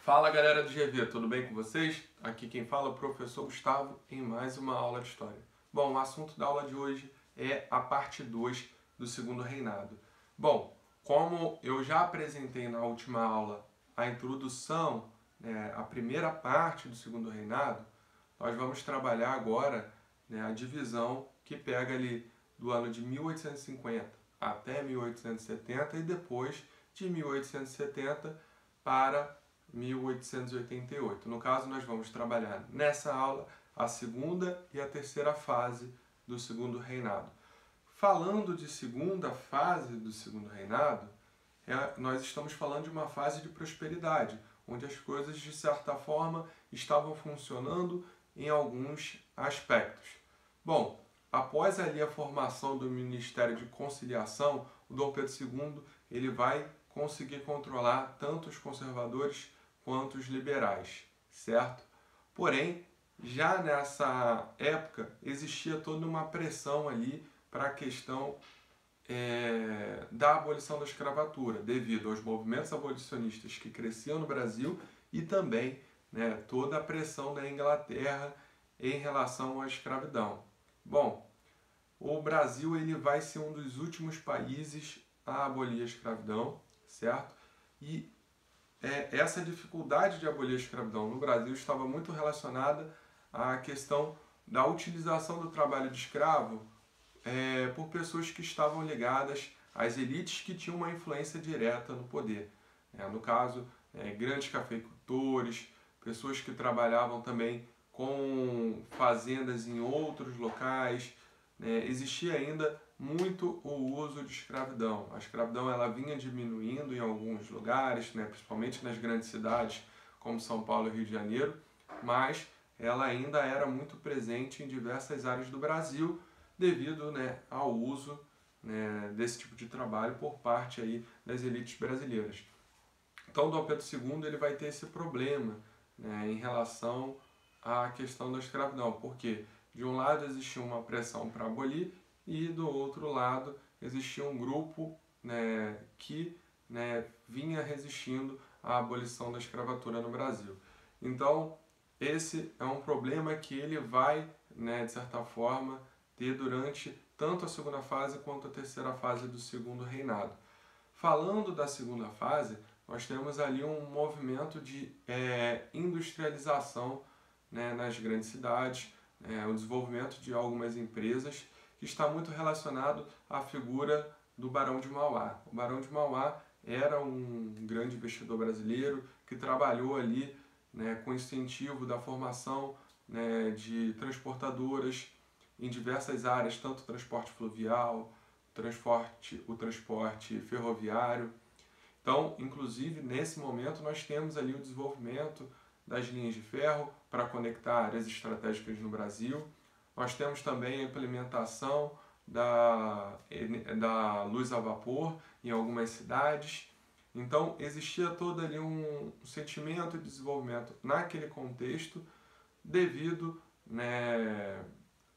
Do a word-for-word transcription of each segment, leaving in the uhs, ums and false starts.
Fala galera do G V, tudo bem com vocês? Aqui quem fala é o professor Gustavo em mais uma aula de História. Bom, o assunto da aula de hoje é a parte dois do Segundo Reinado. Bom, como eu já apresentei na última aula a introdução, né, a primeira parte do Segundo Reinado, nós vamos trabalhar agora, né, a divisão que pega ali do ano de mil oitocentos e cinquenta até mil oitocentos e setenta e depois de mil oitocentos e setenta para mil oitocentos e oitenta e oito. No caso, nós vamos trabalhar nessa aula a segunda e a terceira fase do Segundo Reinado. Falando de segunda fase do Segundo Reinado, é, nós estamos falando de uma fase de prosperidade, onde as coisas, de certa forma, estavam funcionando em alguns aspectos. Bom, após ali a formação do Ministério de Conciliação, o Dom Pedro segundo ele vai conseguir controlar tanto os conservadores quanto os liberais, certo? Porém, já nessa época existia toda uma pressão ali para a questão é, da abolição da escravatura, devido aos movimentos abolicionistas que cresciam no Brasil e também, né, toda a pressão da Inglaterra em relação à escravidão. Bom, o Brasil ele vai ser um dos últimos países a abolir a escravidão, certo? E é, essa dificuldade de abolir a escravidão no Brasil estava muito relacionada à questão da utilização do trabalho de escravo é, por pessoas que estavam ligadas às elites que tinham uma influência direta no poder. É, no caso, é, grandes cafeicultores, pessoas que trabalhavam também com fazendas em outros locais. É, existia ainda muito o uso de escravidão. A escravidão ela vinha diminuindo em alguns lugares, né, principalmente nas grandes cidades como São Paulo e Rio de Janeiro, mas ela ainda era muito presente em diversas áreas do Brasil devido, né, ao uso, né, desse tipo de trabalho por parte aí das elites brasileiras. Então, Dom Pedro segundo ele vai ter esse problema, né, em relação à questão da escravidão, porque de um lado existia uma pressão para abolir e do outro lado existia um grupo, né, que, né, vinha resistindo à abolição da escravatura no Brasil. Então, esse é um problema que ele vai, né, de certa forma, ter durante tanto a segunda fase quanto a terceira fase do Segundo Reinado. Falando da segunda fase, nós temos ali um movimento de é, industrialização, né, nas grandes cidades, é, o desenvolvimento de algumas empresas, que está muito relacionado à figura do Barão de Mauá. O Barão de Mauá era um grande investidor brasileiro que trabalhou ali, né, com incentivo da formação, né, de transportadoras em diversas áreas, tanto o transporte fluvial, transporte, o transporte ferroviário. Então, inclusive, nesse momento, nós temos ali o desenvolvimento das linhas de ferro para conectar áreas estratégicas no Brasil. Nós temos também a implementação da, da luz a vapor em algumas cidades. Então, existia todo ali um sentimento de desenvolvimento naquele contexto devido, né,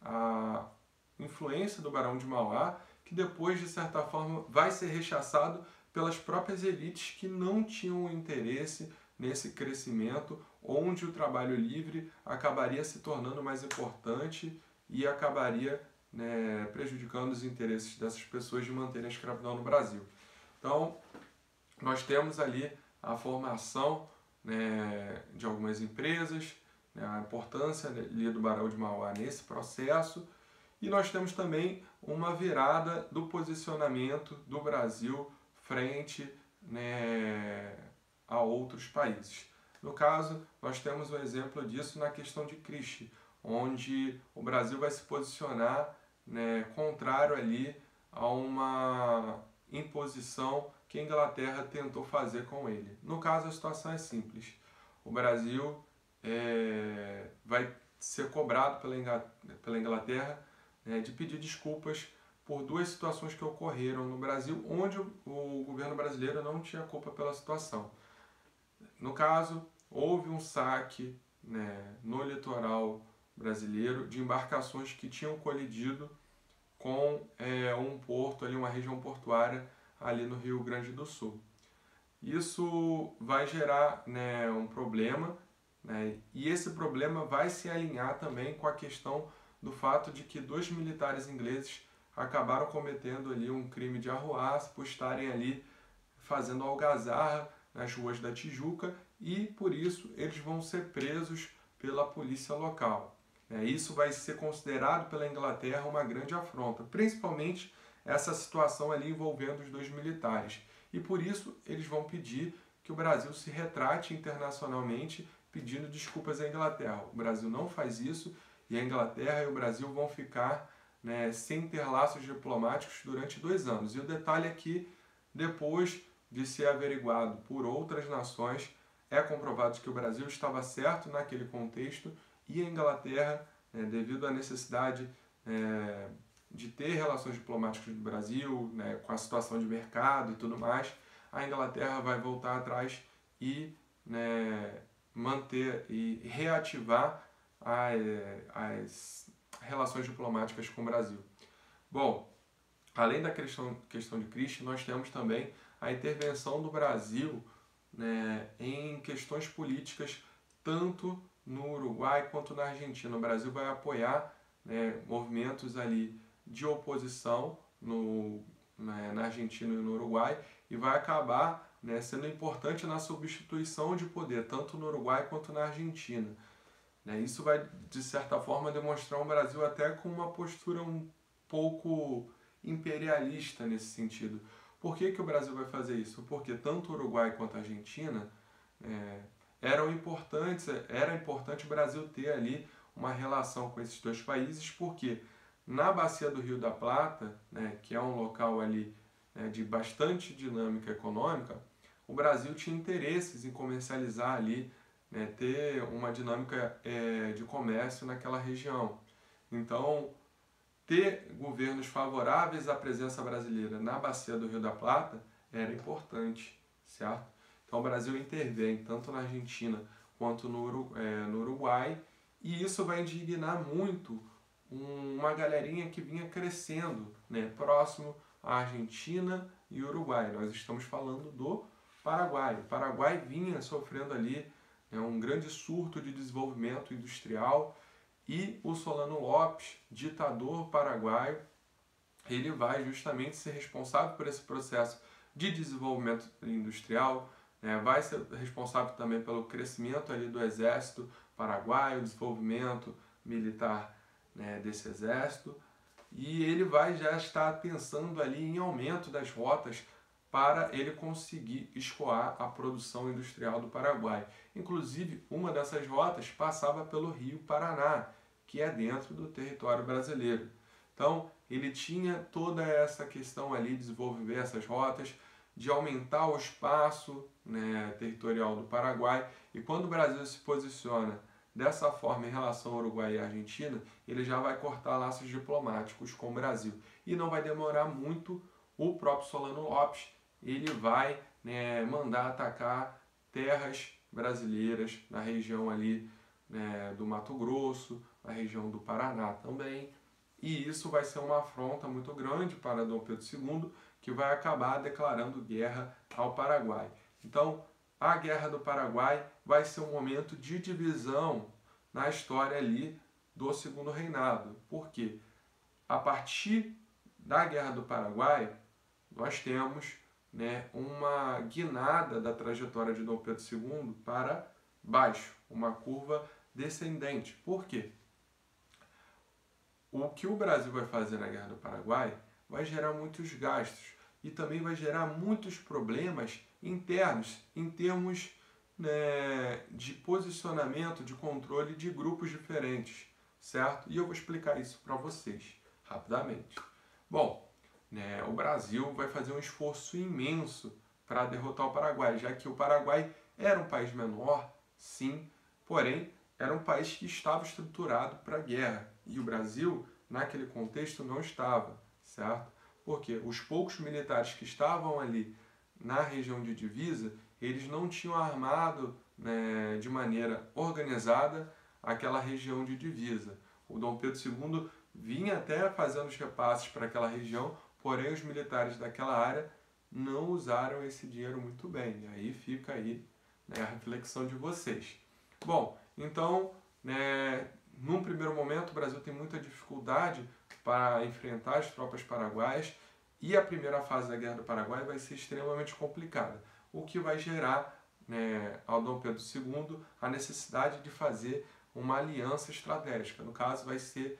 à influência do Barão de Mauá, que depois, de certa forma, vai ser rechaçado pelas próprias elites que não tinham interesse nesse crescimento, onde o trabalho livre acabaria se tornando mais importante e acabaria, né, prejudicando os interesses dessas pessoas de manterem a escravidão no Brasil. Então, nós temos ali a formação, né, de algumas empresas, né, a importância ali do Barão de Mauá nesse processo, e nós temos também uma virada do posicionamento do Brasil frente, né, a outros países. No caso, nós temos um exemplo disso na questão de Christie, onde o Brasil vai se posicionar, né, contrário ali a uma imposição que a Inglaterra tentou fazer com ele. No caso, a situação é simples. O Brasil é, vai ser cobrado pela Inglaterra, né, de pedir desculpas por duas situações que ocorreram no Brasil, onde o, o governo brasileiro não tinha culpa pela situação. No caso, houve um saque, né, no litoral brasileiro de embarcações que tinham colidido com é, um porto, ali, uma região portuária ali no Rio Grande do Sul. isso vai gerar, né, um problema, né, e esse problema vai se alinhar também com a questão do fato de que dois militares ingleses acabaram cometendo ali um crime de arruaça por estarem ali fazendo algazarra nas ruas da Tijuca e por isso eles vão ser presos pela polícia local. Isso vai ser considerado pela Inglaterra uma grande afronta, principalmente essa situação ali envolvendo os dois militares. E por isso eles vão pedir que o Brasil se retrate internacionalmente pedindo desculpas à Inglaterra. O Brasil não faz isso e a Inglaterra e o Brasil vão ficar, né, sem ter laços diplomáticos durante dois anos. E o detalhe é que depois de ser averiguado por outras nações, é comprovado que o Brasil estava certo naquele contexto e a Inglaterra, né, devido à necessidade é, de ter relações diplomáticas do Brasil, né, com a situação de mercado e tudo mais, a Inglaterra vai voltar atrás e, né, manter e reativar as, as relações diplomáticas com o Brasil. Bom, além da questão, questão de Christie, nós temos também a intervenção do Brasil, né, em questões políticas, tanto no Uruguai quanto na Argentina. O Brasil vai apoiar, né, movimentos ali de oposição no, né, na Argentina e no Uruguai e vai acabar, né, sendo importante na substituição de poder, tanto no Uruguai quanto na Argentina. Né, isso vai, de certa forma, demonstrar um Brasil até com uma postura um pouco imperialista nesse sentido. Por que que o Brasil vai fazer isso? Porque tanto o Uruguai quanto a Argentina é, eram importantes, era importante o Brasil ter ali uma relação com esses dois países, porque na Bacia do Rio da Plata, né, que é um local ali, né, de bastante dinâmica econômica, o Brasil tinha interesses em comercializar ali, né, ter uma dinâmica é, de comércio naquela região. Então, ter governos favoráveis à presença brasileira na Bacia do Rio da Plata era importante, certo? Então o Brasil intervém tanto na Argentina quanto no, é, no Uruguai e isso vai indignar muito uma galerinha que vinha crescendo, né, próximo à Argentina e Uruguai. Nós estamos falando do Paraguai. O Paraguai vinha sofrendo ali, né, um grande surto de desenvolvimento industrial. E o Solano Lopes, ditador paraguaio, ele vai justamente ser responsável por esse processo de desenvolvimento industrial, né? Vai ser responsável também pelo crescimento ali do exército paraguaio, desenvolvimento militar, né, desse exército, e ele vai já estar pensando ali em aumento das rotas para ele conseguir escoar a produção industrial do Paraguai. Inclusive, uma dessas rotas passava pelo Rio Paraná, que é dentro do território brasileiro. Então, ele tinha toda essa questão ali de desenvolver essas rotas, de aumentar o espaço, né, territorial do Paraguai, e quando o Brasil se posiciona dessa forma em relação ao Uruguai e à Argentina, ele já vai cortar laços diplomáticos com o Brasil. E não vai demorar muito, o próprio Solano Lopes, ele vai, né, mandar atacar terras brasileiras na região ali, né, do Mato Grosso, na região do Paraná também. E isso vai ser uma afronta muito grande para Dom Pedro segundo, que vai acabar declarando guerra ao Paraguai. Então, a Guerra do Paraguai vai ser um momento de divisão na história ali do Segundo Reinado. Por quê? A partir da Guerra do Paraguai, nós temos, né, uma guinada da trajetória de Dom Pedro segundo para baixo, uma curva descendente. Por quê? O que o Brasil vai fazer na Guerra do Paraguai vai gerar muitos gastos e também vai gerar muitos problemas internos em termos, né, de posicionamento, de controle de grupos diferentes, certo? E eu vou explicar isso para vocês rapidamente. Bom, né, o Brasil vai fazer um esforço imenso para derrotar o Paraguai, já que o Paraguai era um país menor, sim, porém era um país que estava estruturado para a guerra. E o Brasil, naquele contexto, não estava, certo? Porque os poucos militares que estavam ali na região de divisa, eles não tinham armado, né, de maneira organizada aquela região de divisa. O Dom Pedro segundo vinha até fazendo os repasses para aquela região, porém os militares daquela área não usaram esse dinheiro muito bem. E aí fica aí, né, a reflexão de vocês. Bom, então, né, num primeiro momento o Brasil tem muita dificuldade para enfrentar as tropas paraguaias e a primeira fase da Guerra do Paraguai vai ser extremamente complicada, o que vai gerar, né, ao Dom Pedro segundo a necessidade de fazer uma aliança estratégica. No caso, vai ser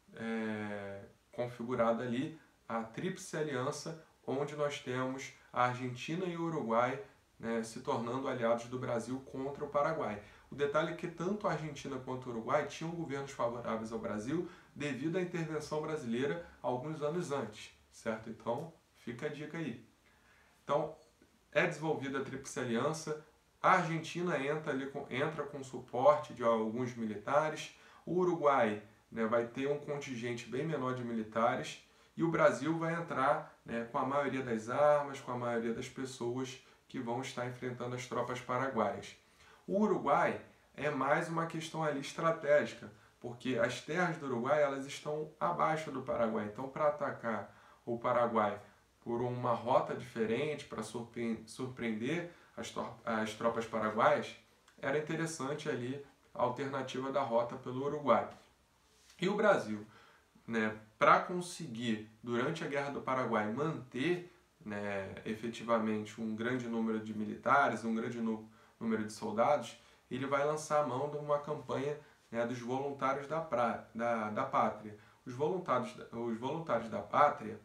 é, configurada ali a Tríplice Aliança, onde nós temos a Argentina e o Uruguai, né, se tornando aliados do Brasil contra o Paraguai. O detalhe é que tanto a Argentina quanto o Uruguai tinham governos favoráveis ao Brasil devido à intervenção brasileira alguns anos antes, certo? Então, fica a dica aí. Então, é desenvolvida a Tríplice Aliança, a Argentina entra, ali com, entra com suporte de alguns militares, o Uruguai, né, vai ter um contingente bem menor de militares e o Brasil vai entrar, né, com a maioria das armas, com a maioria das pessoas que vão estar enfrentando as tropas paraguaias. O Uruguai é mais uma questão ali estratégica, porque as terras do Uruguai elas estão abaixo do Paraguai. Então, para atacar o Paraguai por uma rota diferente, para surpreender as, as tropas paraguaias, era interessante ali a alternativa da rota pelo Uruguai. E o Brasil, né, para conseguir, durante a Guerra do Paraguai, manter, né, efetivamente um grande número de militares, um grande número de soldados, ele vai lançar a mão de uma campanha, né, dos voluntários da, pra, da, da pátria. Os voluntários, os voluntários da pátria,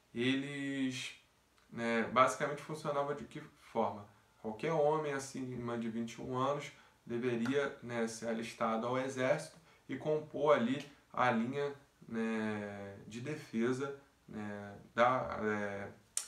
eles, né, basicamente funcionavam de que forma? Qualquer homem acima de vinte e um anos deveria, né, ser alistado ao exército e compor ali a linha, né, de defesa, né, da é,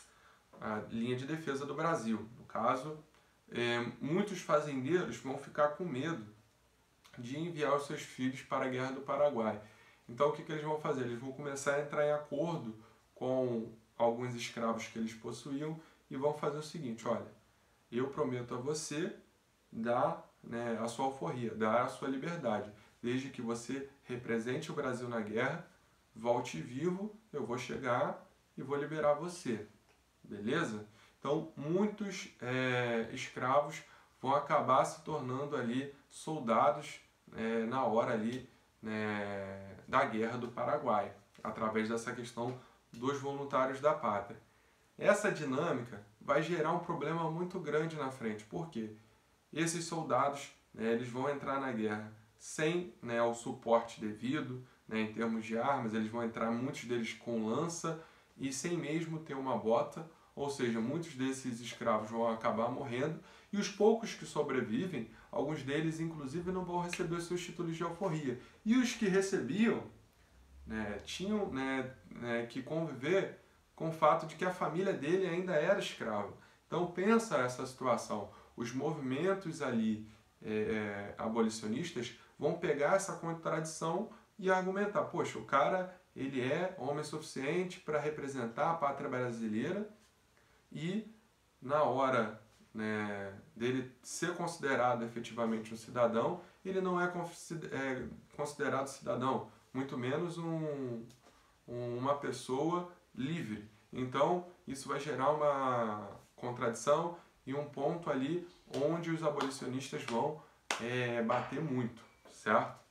a linha de defesa do Brasil. No caso, é, muitos fazendeiros vão ficar com medo de enviar os seus filhos para a Guerra do Paraguai. Então, o que, que eles vão fazer? Eles vão começar a entrar em acordo com alguns escravos que eles possuíam e vão fazer o seguinte: olha, eu prometo a você dar, né, a sua alforria, dar a sua liberdade, desde que você represente o Brasil na guerra, volte vivo, eu vou chegar e vou liberar você, beleza? Então, muitos é, escravos vão acabar se tornando ali soldados é, na hora ali, né, da Guerra do Paraguai, através dessa questão dos voluntários da pátria. Essa dinâmica vai gerar um problema muito grande na frente, porque esses soldados, né, eles vão entrar na guerra sem, né, o suporte devido, né, em termos de armas, eles vão entrar, muitos deles com lança e sem mesmo ter uma bota, ou seja, muitos desses escravos vão acabar morrendo e os poucos que sobrevivem, alguns deles inclusive não vão receber seus títulos de alforria. E os que recebiam, né, tinham, né, né, que conviver com o fato de que a família dele ainda era escrava. Então pensa essa situação. Os movimentos ali é, abolicionistas vão pegar essa contradição e argumentar: poxa, o cara ele é homem suficiente para representar a pátria brasileira e na hora, né, dele ser considerado efetivamente um cidadão, ele não é considerado cidadão, muito menos um, uma pessoa livre. Então, isso vai gerar uma contradição e um ponto ali onde os abolicionistas vão é, bater muito, certo?